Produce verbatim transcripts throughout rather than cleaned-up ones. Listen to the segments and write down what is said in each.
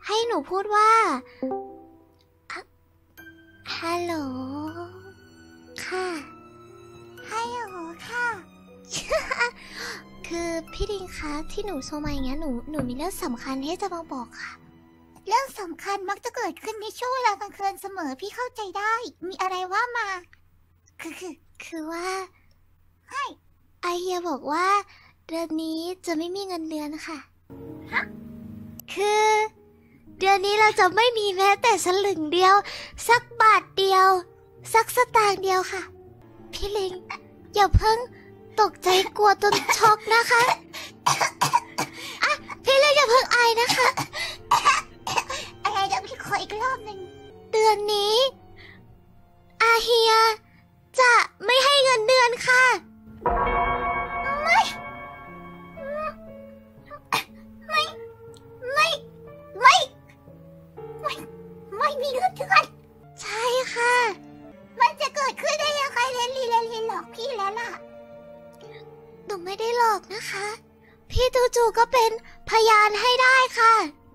ให้หนูพูดว่าฮัลโหลค่ะฮัลโหลค่ะ คือพี่ดิงคะที่หนูโทรมาอย่างเงี้ยหนูหนูมีเรื่องสำคัญที่จะมาบอกค่ะเรื่องสำคัญมักจะเกิดขึ้นในช่วงเวลากลางคืนเสมอพี่เข้าใจได้มีอะไรว่ามาคือคือคือว่าให้ไอเฮียบอกว่าเดือนนี้จะไม่มีเงินเดือนค่ะฮะคือเดือนนี้เราจะไม่มีแม้แต่สลึงเดียวสักบาทเดียวสักสตางค์เดียวค่ะพี่ลิงอย่าเพิ่งตกใจกลัวจนช็อกนะคะอ่ะพี่ลิงอย่าเพิ่งอายนะคะอะไรเดี๋ยวพี่ขออีกรอบหนึ่งเดือนนี้อาเฮียจะไม่ให้เงินเดือนค่ะไม่ไม่ไม่ไม่ไม่ไม่มีเงินเดือนใช่ค่ะมันจะเกิดขึ้นได้ยังไงเลนลีเลนลีหลอกพี่แล้วล่ะหนูไม่ได้หลอกนะคะพี่จู่ๆก็เป็นพยานให้ได้ค่ะ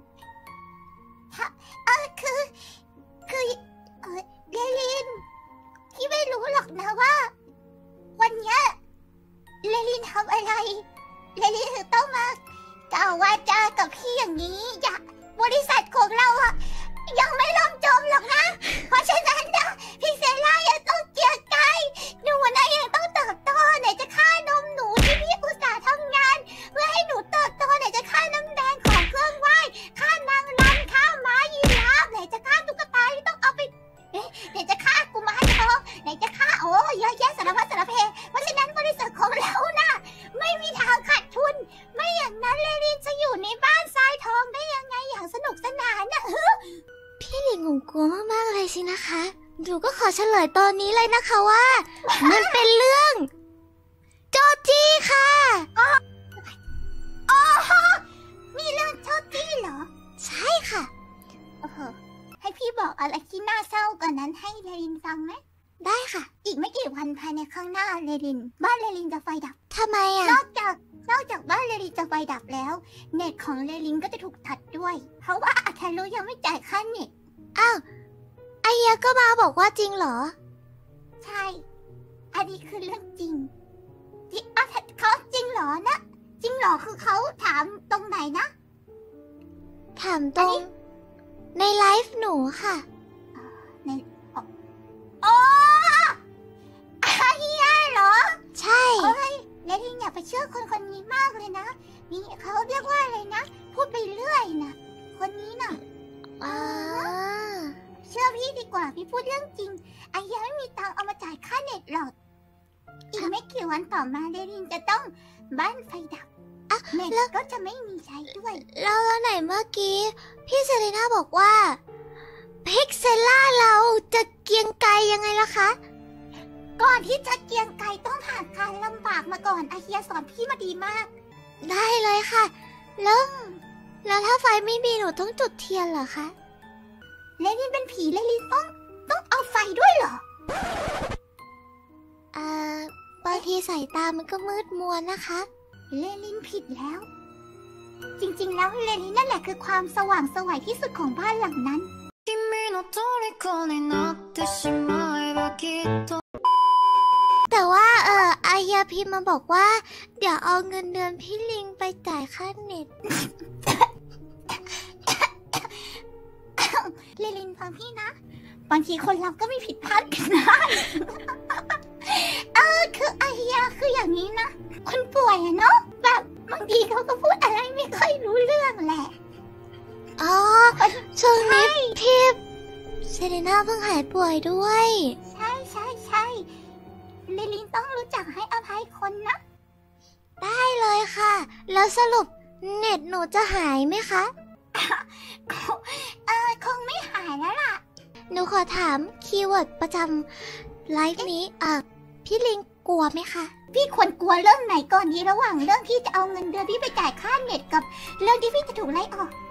เออคือคือเออเลลินพี่ไม่รู้หรอกนะว่าวันนี้เลลินทำอะไรเลลินถึงต้องมากล่าววาจากับพี่อย่างนี้อย่าบริษัทของเราอะยังไม่ล่มจมหรอกนะเพราะฉะนั้นนะพี่เซล่ายังต้องเกียร์กายหนูนะยังต้องเติบโตไหนจะค่านมหนูที่พี่อุตส่าห์ทำงานเพื่อให้หนูเติบโตไหนจะค่าน้ำแดงของเครื่องไหว้ค่านางรำค่าม้ายีราฟไหนจะค่าตุ๊กตาที่ต้องเอาไปเอ๊ะไหนจะค่ากุมารทองไหนจะค่าโอ้เยอะแยะสารพัดสารเพเพราะฉะนั้นบริษัทของเรานะไม่มีทางขาดทุนไม่อย่างนั้นเลลินจะอยู่ในบ้านทรายทองได้ยังไงอย่างสนุกสนานนะพี่หลิงงงกลัวมากๆเลยสินะคะหนูก็ขอเฉลยตอนนี้เลยนะคะว่ามันเป็นเรื่องโจจี้ค่ะอ๋ออ๋อมีเรื่องโจจี้เหรอใช่ค่ะโอ้โหให้พี่บอกอะไรที่น่าเศร้ากว่านั้นให้เลลินฟังไหมได้ค่ะอีกไม่กี่วันภายในข้างหน้าเลลินบ้านเลลินจะไฟดับทำไมอ่ะนอกจากนอกจากบ้านเลลินจะไฟดับแล้วเน็ตของเลลินก็จะถูกตัดด้วยเพราะว่าอาทารุยังไม่จ่ายค่าเน็ตอ้าวไอเฮียก็มาบอกว่าจริงเหรอใช่อันนี้คือเรื่องจริงที่อาทาเขาจริงเหรอนะจริงเหรอคือเขาถามตรงไหนนะถามตรงในไลฟ์หนูค่ะในโอ้อาเฮียเหรอใช่โอ้ยเลลินอย่าไปเชื่อคนคนนี้มากเลยนะนี่เขาเรียกว่าอะไรนะพูดไปเรื่อยนะคนนี้น่ะอ่าเชื่อพี่ดีกว่าพี่พูดเรื่องจริงไอ้ยังไม่มีตังค์เอามาจ่ายค่าเน็ตหรอกอีกไม่กี่วันต่อมาเดรินจะต้องบ้านไฟดับอ่ะเน็ตก็จะไม่มีใช้ด้วยแล้วไหนเมื่อกี้พี่เซเลน่าบอกว่าพิกเซล่าเราจะเกียงไกยังไงล่ะคะก่อนที่จะเกียงไกต้องผ่านการลำบากมาก่อนอาเฮียสอนพี่มาดีมากได้เลยค่ะแล้วแล้วถ้าไฟไม่มีหนูต้องจุดเทียนเหรอคะเลลินเป็นผีเลลินต้องต้องเอาไฟด้วยเหรออ่าบางทีสายตามันก็มืดมัวนะคะเลลินผิดแล้วจริงๆแล้วเลลินนั่นแหละคือความสว่างไสวที่สุดของบ้านหลังนั้นแต่ว่าเออไอเฮียพิมมาบอกว่าเดี๋ยวเอาเงินเดือนพี่ลิงไปจ่ายค่าเน็ตเลลินฟังพี่นะบางทีคนเราก็ไม่ผิดพลาดกันได้เออคือไอเฮียคืออย่างนี้นะคนป่วยอะเนาะแบบบางทีเขาก็พูดอะไรไม่ค่อยรู้เรื่องแหละอ๋อช่วงนี้พี่เซเลน่าเพิ่งหายป่วยด้วยใช่ใช่ใช่เลลินต้องรู้จักให้อภัยคนนะได้เลยค่ะแล้วสรุปเน็ตหนูจะหายไหมคะเออคงไม่หายแล้วล่ะหนูขอถามคีย์เวิร์ดประจำไลฟ์นี้อ่ะพี่ลิงกลัวไหมคะพี่ควรกลัวเรื่องไหนก่อนดีระหว่างเรื่องที่จะเอาเงินเดือนพี่ไปจ่ายค่าเน็ตกับเรื่องที่พี่จะถูกไล่ออก